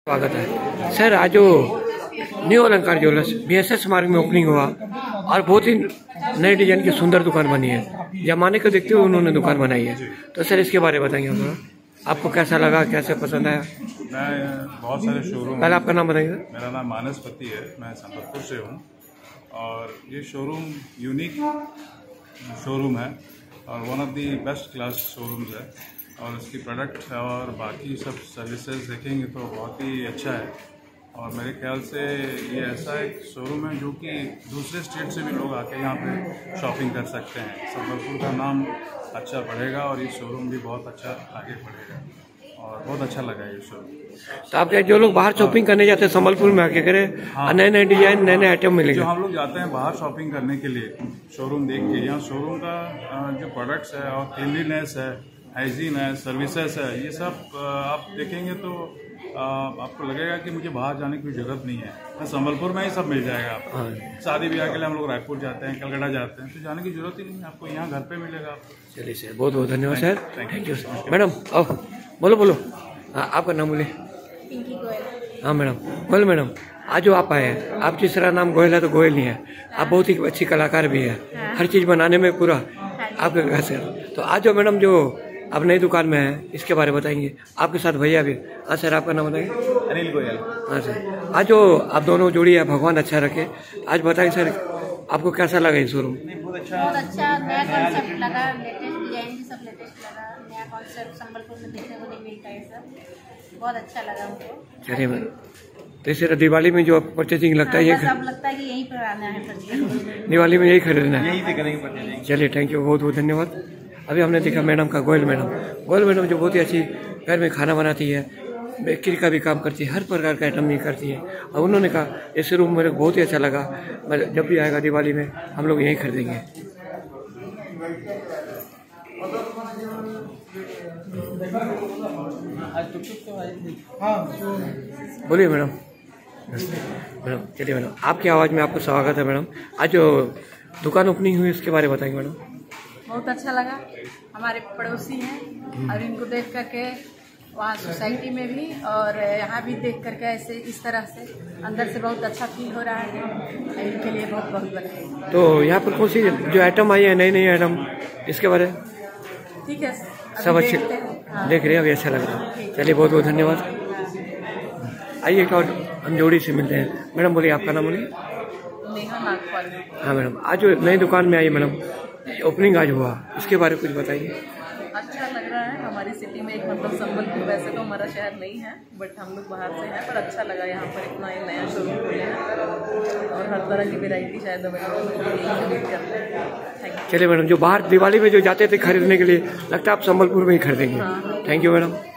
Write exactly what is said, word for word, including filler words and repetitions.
स्वागत है सर। आज जो न्यू अलंकार ज्वेलर्स बीएसएस मार्ग में ओपनिंग हुआ और बहुत ही नए डिजाइन की सुंदर दुकान बनी है। जमाने को देखते हुए उन्होंने दुकान बनाई है, तो सर इसके बारे में बताएंगे आप, आपको कैसा लगा, कैसे पसंद आया? मैं बहुत सारे शोरूम, पहले आपका नाम बताइए। मेरा नाम मानसपति है, मैं संबलपुर से हूँ और ये शोरूम यूनिक शोरूम है और one of the best class showrooms है और इसकी प्रोडक्ट और बाकी सब सर्विसेज देखेंगे तो बहुत ही अच्छा है। और मेरे ख्याल से ये ऐसा एक शोरूम है जो कि दूसरे स्टेट से भी लोग आके यहाँ पे शॉपिंग कर सकते हैं। संबलपुर का नाम अच्छा बढ़ेगा और ये शोरूम भी बहुत अच्छा आगे बढ़ेगा और बहुत अच्छा लगा ये शोरूम। तो आप जो लोग बाहर शॉपिंग करने जाते हैं संबलपुर में आके करें, हाँ, नए नए डिजाइन नए नए आइटम मिलेंगे। जो हम लोग जाते हैं बाहर शॉपिंग करने के लिए शोरूम देख के, यहाँ शोरूम का जो प्रोडक्ट्स है और क्लीनलीनेस है, हाइजीन है, सर्विसेज है, ये सब आप देखेंगे तो आपको लगेगा कि मुझे बाहर जाने की जरूरत नहीं है, संबलपुर में ही सब मिल जाएगा आपको। हाँ। शादी ब्याह के लिए हम लोग रायपुर जाते हैं, कलकत्ता जाते हैं, तो जाने की जरूरत ही नहीं है, आपको यहाँ घर पे मिलेगा आपको। चलिए सर, बहुत बहुत धन्यवाद सर। Thank you madam. आओ बोलो बोलो। हाँ, आपका नाम बोलिए। पिंकी गोयल। हाँ मैडम, गोयल मैडम, आज जो आप आए हैं, आप जिस तरह नाम गोयल है तो गोयल नहीं है, आप बहुत ही अच्छी कलाकार भी है। हाँ। हर चीज़ बनाने में पूरा आपके घर से। तो आज जो मैडम जो आप नई दुकान में है, इसके बारे में बताएंगे। आपके साथ भैया भी। हाँ सर, आपका नाम बताएंगे। अनिल गोयल। हाँ सर, आज जो आप दोनों जोड़ी है, भगवान अच्छा रखे। आज बताएं सर, आपको कैसा लगा ये शोरूम? बहुत अच्छा, नया कॉन्सेप्ट लगा, लेटेस्ट डिजाइन भी सब लेटेस्ट लगा, नया कॉन्सेप्ट संबलपुर में देखने को नहीं मिलता है सब, बहुत अच्छा लगा हमको। चलिए मैम, तो इस तरह दिवाली में जो परचेजिंग लगता है, ये सब लगता है कि यहीं पर आना है परचेजिंग, दिवाली में यही खरीदना है, यहीं से करेंगे परचेजिंग। चलिए थैंक यू, बहुत बहुत धन्यवाद। अभी हमने देखा मैडम का, गोयल मैडम, गोयल मैडम जो बहुत ही अच्छी घर में खाना बनाती है, बेकरी का भी काम करती है, हर प्रकार का आइटम भी करती है। और उन्होंने कहा इस रूम मेरे को बहुत ही अच्छा लगा, मैं जब भी आएगा दिवाली में हम लोग यहीं खरीदेंगे। बोलिए मैडम। मैडम चलिए मैडम, आपकी आवाज़ में आपको स्वागत है मैडम। आज जो दुकान ओपनिंग हुई इसके बारे में बताएंगे मैडम। बहुत अच्छा लगा, हमारे पड़ोसी हैं और इनको देख करके वहाँ सोसाइटी में भी और यहाँ भी देख करके ऐसे इस तरह से अंदर से बहुत अच्छा फील हो रहा है, इनके लिए बहुत बहुत बधाई। तो यहाँ पर कौन सी जो आइटम आई है, नई नई आइटम, इसके बारे में ठीक है, सब अच्छे देख रहे हैं, अभी अच्छा लग रहा है। चलिए बहुत बहुत धन्यवाद। आइए एक और हम जोड़ी से मिलते हैं। मैडम बोलिए, आपका नाम बोलिए। नेहा नागपाल। हाँ मैडम, आज जो नई दुकान में आई मैडम, ओपनिंग आज हुआ, इसके बारे में कुछ बताइए। अच्छा लग रहा है, हमारी सिटी में एक मतलब संबलपुर, वैसे तो हमारा शहर नहीं है बट हम लोग बाहर से हैं, पर अच्छा लगा यहाँ पर इतना एक नया शोरूम खुले हैं और हर तरह की वैरायटी शायद अवेलेबल करते हैं। चलिए मैडम, जो बाहर दिवाली में जो जाते थे खरीदने के लिए, लगता है आप संबलपुर में ही खरीदेंगे। Thank you madam.